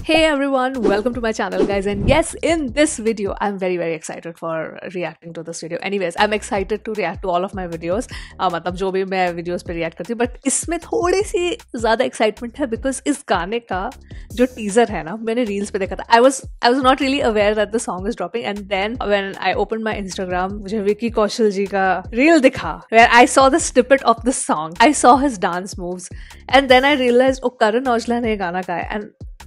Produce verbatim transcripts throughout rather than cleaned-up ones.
Hey everyone, welcome to my channel guys, and yes, in this video I'm very very excited for reacting to this video. Anyways, I'm excited to react to all of my videos. uh, मतलब जो भी मैं videos पे react करती हूँ, but इसमें थोड़ी सी ज़्यादा excitement है because इस गाने का जो teaser है ना, मैंने reels पे देखा था. I was I was not really aware that the song is dropping, and then when I opened my Instagram, मुझे विकी कौशल जी का reel दिखा where I saw the snippet of the song. I saw his dance moves, and then I realized oh Karan Aujla ने गाना गाया, and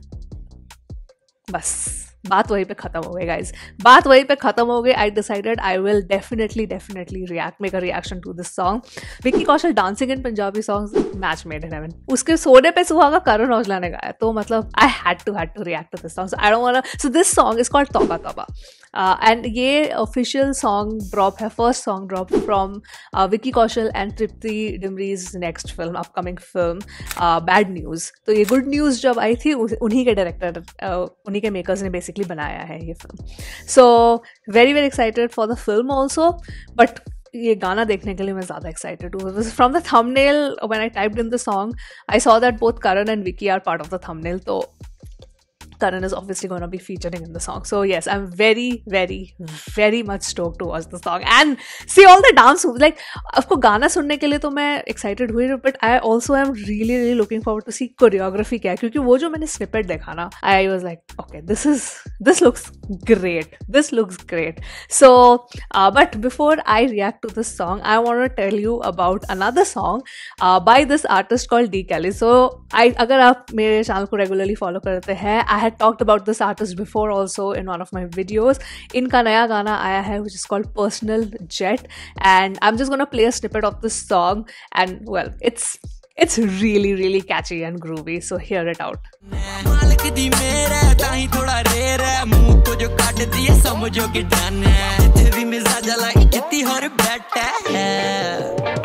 बस बात वहीं पे खत्म हो गई गाइज बात वहीं पे खत्म हो गई. I decided I will definitely definitely react make a reaction to this song. Vicky Kaushal dancing in Punjabi songs match made in heaven. उसके सोने पे सुहागा करण औजला ने गाया, तो मतलब I had to had to react to this song. I don't want so this song is called Tauba Tauba, and ये official song drop है, first song drop from Vicky Kaushal and Tripti Dimri's next film, upcoming film Bad News. तो ये गुड न्यूज़ जब आई थी उन्हीं के director uh, उन्हीं के मेकर्स ने बेसिकली बनाया है ये film. So very very excited for the film also, but ये गाना देखने के लिए मैं ज़्यादा एक्साइटेड हूँ. From the thumbnail when I typed in the song I saw that both Karan and Vicky are part of the thumbnail, तो Karan is obviously going to be featuring in the song. So yes, I'm very, very, very much stoked to watch the song and see all the dance moves. Like, आपको गाना सुनने के लिए तो मैं excited हुई, but I also am really, really looking forward to see choreography क्या है, क्योंकि वो जो मैंने snippet देखा ना, I was like, okay, this is, this looks great. This looks great. So, uh, but before I react to this song, I want to tell you about another song uh, by this artist called D Kelly. So, I अगर आप मेरे channel को regularly follow करते हैं, I had talked about this artist before also in one of my videos. इनका नया गाना आया है which is called Personal Jet, and I'm just gonna play a snippet of this song, and well, it's it's really really catchy and groovy, so hear it out. मालिक दी मेरे ताही थोड़ा रेर है, मुंह को जो काट दिए समझो कि डन है, तेरी मिजाज लाई कितनी हर बैठ है,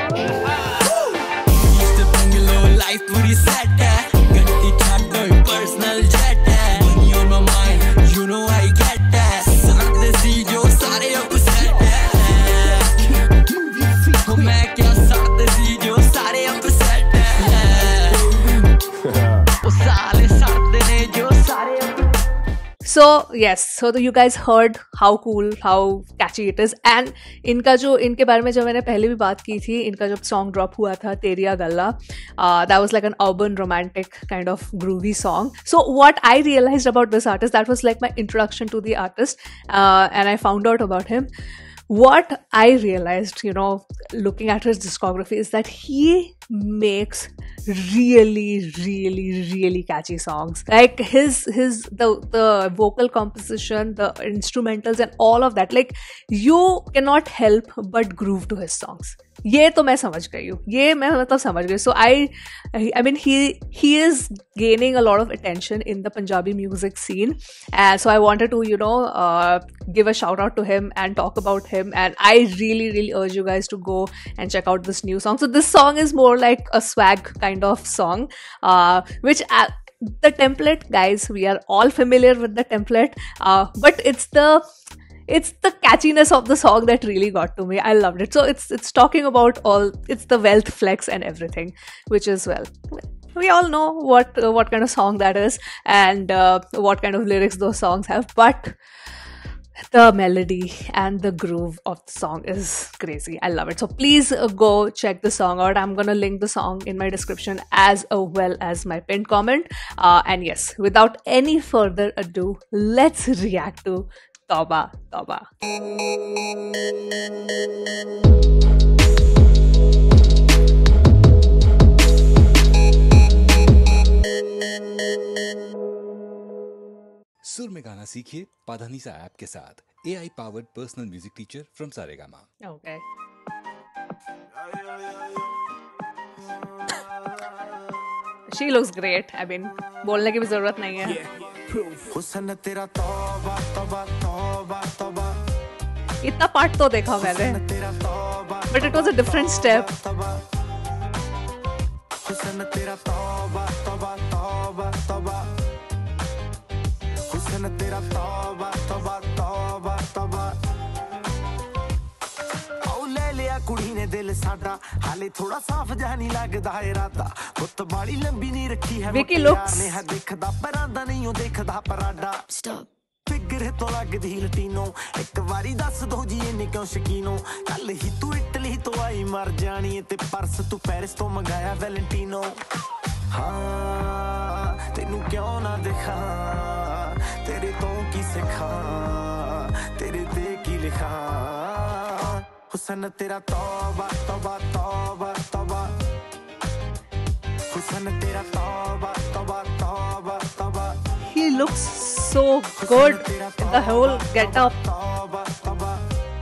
इस बंगलो लाइफ पूरी सेट है, गट्टी छाटो पर्सनल जेट है, money on my mind, you know I get that, साथ सी जो सारे अपसेट है, तो मैं क्या साथ सी जो सारे अपसेट है, वो साले साथ ने जो सारे. So yes, so you guys heard how cool, how catchy it is, and इनका जो इनके बारे में जब मैंने पहले भी बात की थी, इनका जब सॉन्ग ड्रॉप हुआ था तेरिया गल्ला, uh, that was like an urban romantic kind of groovy song. So what I realized about this artist, that was like my introduction to the artist, uh, and I found out about him. What I realized, you know, looking at his discography, is that he makes really, really, really catchy songs. Like his his the the vocal composition, the instrumentals, and all of that. Like you cannot help but groove to his songs. ये तो मैं समझ गई हूँ, ये मैं मतलब समझ गई. So I, I mean he he is gaining a lot of attention in the Punjabi music scene, and so I wanted to you know uh, give a shout out to him and talk about him. And I really really urge you guys to go and check out this new song. So this song is more like a swag kind of song, uh, which. Uh, the template, guys, we are all familiar with the template, uh, but it's the it's the catchiness of the song that really got to me. I loved it. So it's it's talking about all, it's the wealth flex and everything, which is, well, we all know what uh, what kind of song that is, and uh, what kind of lyrics those songs have, but the melody and the groove of the song is crazy. I love it. So please uh, go check the song out. I'm gonna link the song in my description as well as my pinned comment. Uh, and yes, without any further ado, let's react to Tauba Tauba. सुर में गाना सीखिए Padhanisa app के साथ. A I powered personal music teacher from Saregama. Okay. She looks great. I mean, बोलने की भी जरूरत नहीं है. हुस्न तेरा तौबा तौबा तौबा तौबा. इतना पार्ट तो देखा मैंने, but it was a different step. हुस्न तेरा तौबा तौबा तौबा तौबा. हुस्न तेरा तौबा तौबा तौबा तौबा. औ ले लिया कुड़ी ने दिल साडा हाले थोड़ा साफ जा नहीं लगदा इरादा पुत बाली लंबी नहीं रखी है विकी लुक्स ने है देखदा परांदा नहीं ओ देखदा पराडा स्टॉप फिगर तो लगदी लटीनो एक वारी दस दो जी इन्ने क्यों शकीनो कल ही तू इटली तो आई मर जानी ते परस तू पेरिस तो मंगाया वैलेंटिनो हाँ तेनू क्यों ना दिखा तेरे तो की सिखा तेरे ते की लिखा हुसन तेरा तौबा तौबा तौबा तौबा हुसन तेरा तौबा तौबा तौबा तौबा he looks so good in the whole get-up. तौबा तौबा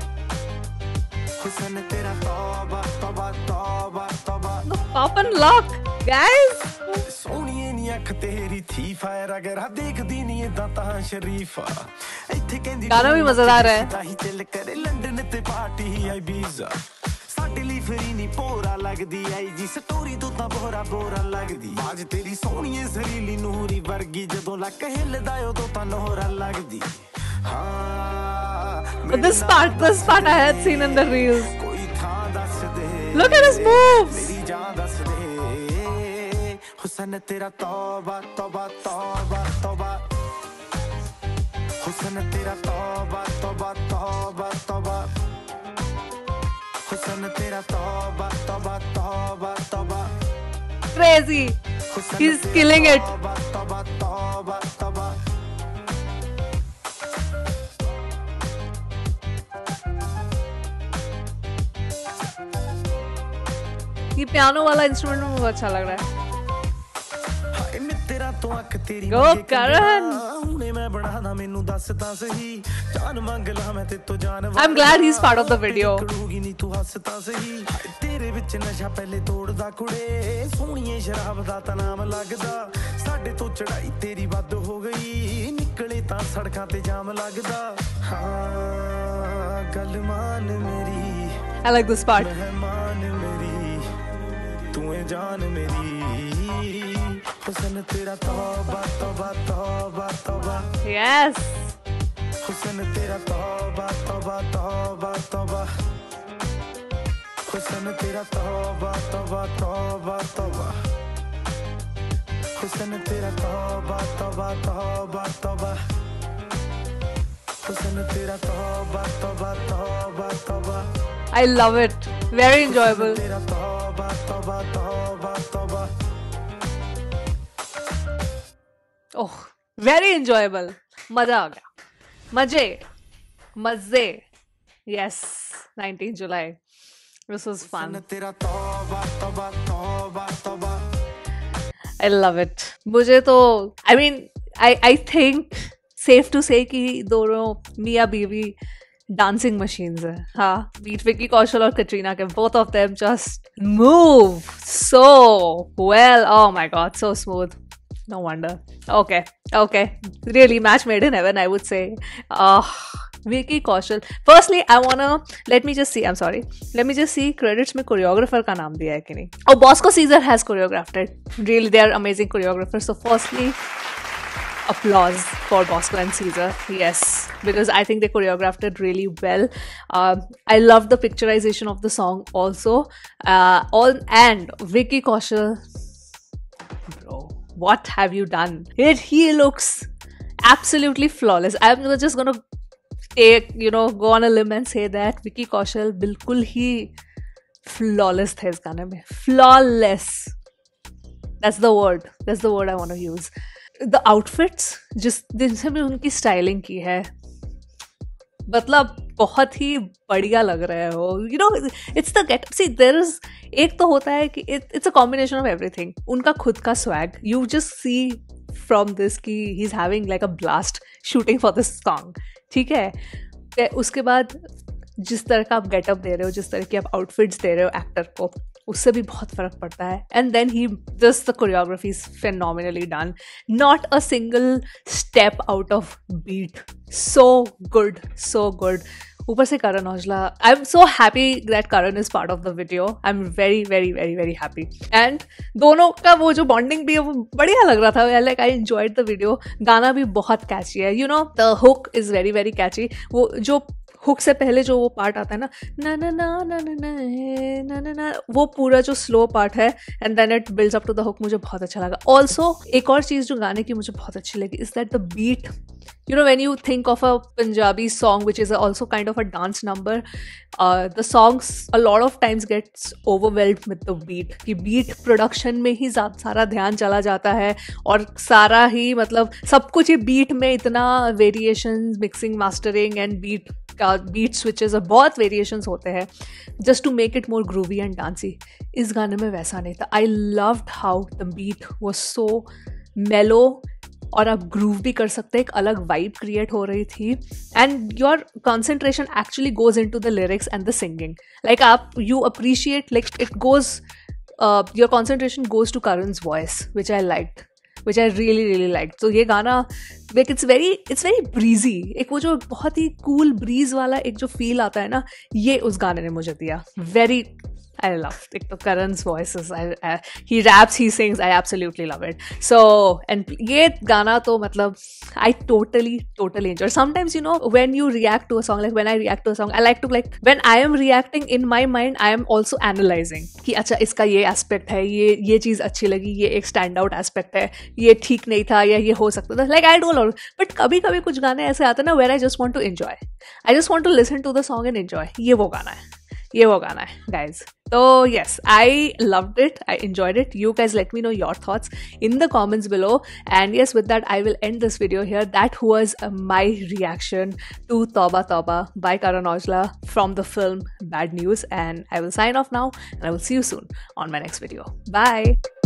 हुसन तेरा तौबा तौबा तौबा तौबा The pop and lock, guys. सोनिए नी अख तेरी थी फायर अगर आ देखदी नी इदां तां शरीफा इत्थे कहंदी गाना भी मजेदार है ताही चल करे लंदन ते पार्टी आई बीजा साडे ਲਈ ਫਰੀ ਨੀ ਪੋਰਾ ਲੱਗਦੀ ਆਈ ਜੀ ਸਟੋਰੀ ਤੋਂ ਤਾਂ ਬੋਰਾ ਬੋਰਾ ਲੱਗਦੀ ਬਾਜ ਤੇਰੀ ਸੋਹਣੀਏ ਜ਼ਰੀਲੀ ਨੂਰੀ ਵਰਗੀ ਜਦੋਂ ਲੱਕ ਹਿੱਲਦਾ ਉਦੋਂ ਤਾਂ ਨੋਰਾ ਲੱਗਦੀ ਹਾਂ this part this part I had seen in the reels. ਕੋਈ ਥਾਂ ਦੱਸ ਦੇ Look at his moves. ਮੇਰੀ ਜਾਨ ਦੱਸ ਦੇ हुसन तेरा तौबा तौबा तौबा तौबा हुसन तेरा तौबा तौबा तौबा तौबा हुसन तेरा तौबा तौबा तौबा तौबा Crazy. He's killing it. तौबा तौबा तौबा तौबा ये पियानो वाला इंस्ट्रूमेंट मुझे अच्छा लग रहा है. तेरा तो अख तेरी Go Karan. हुने मैं बढ़ादा मेनू दस ता सही जान मंग ला मैं ते तो जान I'm glad he's part of the video. करूगी नी तू हसता सही तेरे विच नशा पहले तोड़दा कुड़े सोहणीए शराब दा ता नाम लगदा साडे तो चढ़ाई तेरी वध हो गई निकले ता सड़कां ते जाम लगदा हां गल मान मेरी I like this part. मेहमान मेरी तू है जान मेरी हुसन तेरा तौबा तौबा तौबा तौबा Yes. हुसन तेरा तौबा तौबा तौबा तौबा हुसन तेरा तौबा तौबा तौबा तौबा हुसन तेरा तौबा तौबा तौबा तौबा हुसन तेरा तौबा तौबा तौबा तौबा I love it. Very enjoyable. तेरा तौबा तौबा तौबा तौबा Oh, very enjoyable. मजा आ गया. मजे, मजे. Yes, nineteenth July. This was fun. तेरा तौबा तौबा तौबा तौबा I love it. मुझे तो I mean I I think safe to say कि दोनों मियाँ बीवी dancing machines है. हाँ, बीट विकी कौशल और कटरीना के both of them just move so well. Oh my God, so smooth. No wonder. Okay, okay. Really, match made in heaven, I would say. Uh, Vicky Kaushal. Firstly, I wanna let me just see. I'm sorry. Let me just see credits में choreographer का नाम दिया है कि नहीं. Oh, Bosco Caesar has choreographed it. Really, they are amazing choreographers. So, firstly, applause for Bosco and Caesar. Yes, because I think they choreographed it really well. Um, I loved the picturization of the song also. Uh, all and Vicky Kaushal. Bro. What have you done? It, he looks absolutely flawless. I'm just gonna take, you know, go on a limb and say that Vicky Kaushal बिल्कुल ही flawless थे इस गाने में. Flawless. That's the word. That's the word I want to use. The outfits, जिस दिन से भी उनकी styling की है, मतलब बहुत ही बढ़िया लग रहे हो. You know, it's the get. See, there is एक तो होता है कि it, it's a combination of everything. उनका खुद का swag. You just see from this कि he's having like a blast shooting for this song. ठीक है. उसके बाद जिस तरह का आप गेटअप दे रहे हो, जिस तरह की आप आउटफिट्स दे रहे हो एक्टर को, उससे भी बहुत फर्क पड़ता है. And then he just the choreography is phenomenally done. Not a single step out of beat. So good, so good. ऊपर से Karan Aujla, I am so happy that Karan is part of the video. I am very very very very happy. And दोनों का वो जो bonding भी है वो बढ़िया लग रहा था. Like I enjoyed the video. गाना भी बहुत कैची है. You know the hook is very very catchy. वो जो हुक से पहले जो वो पार्ट आता है ना ना ना ना ना ना ना ना ना ना, वो पूरा जो स्लो पार्ट है and then it builds up to the hook, मुझे बहुत अच्छा लगा. ऑल्सो एक और चीज़ जो गाने की मुझे बहुत अच्छी लगी is that the beat. You know, when you think of a Punjabi song, which is also kind of a dance number, uh, the songs a lot of times gets overwhelmed with the beat. कि beat production में ही सारा ध्यान चला जाता है और सारा ही मतलब सब कुछ ही beat में इतना variations, mixing, mastering and beat का beat switches और बहुत variations होते हैं just to make it more groovy and dancey. इस गाने में वैसा नहीं था. I loved how the beat was so mellow और आप ग्रूव भी कर सकते हैं, एक अलग वाइब क्रिएट हो रही थी and your concentration actually goes into the lyrics and the singing. Like आप you appreciate like it goes your concentration goes to Karan's voice which I liked which I really really like. तो ये गाना like it's very it's very breezy. एक वो जो बहुत ही cool bridge वाला एक जो फील आता है ना, ये उस गाने ने मुझे दिया. Very I love it. The Karan's voices. I, I, he raps, he sings. I absolutely love it. So, and ये गाना तो मतलब I totally, totally enjoy. Sometimes, you know, when you react to a song, like when I react to a song, I like to like, when I am reacting in my mind, I am also analyzing कि अच्छा इसका ये aspect है, ये ये चीज़ अच्छी लगी, ये एक stand out aspect है, ये ठीक नहीं था या ये हो सकता था. Like I do a lot. But कभी कभी कुछ गाने ऐसे आते हैं ना where I just want to enjoy. I just want to listen to the song and enjoy. ये वो गाना है. ये वो गाना है guys. So yes, I loved it. I enjoyed it. You guys let me know your thoughts in the comments below. And yes, with that, I will end this video here. That was uh, my reaction to Tauba Tauba by Karan Aujla from the film Bad News. And I will sign off now and I will see you soon on my next video. Bye.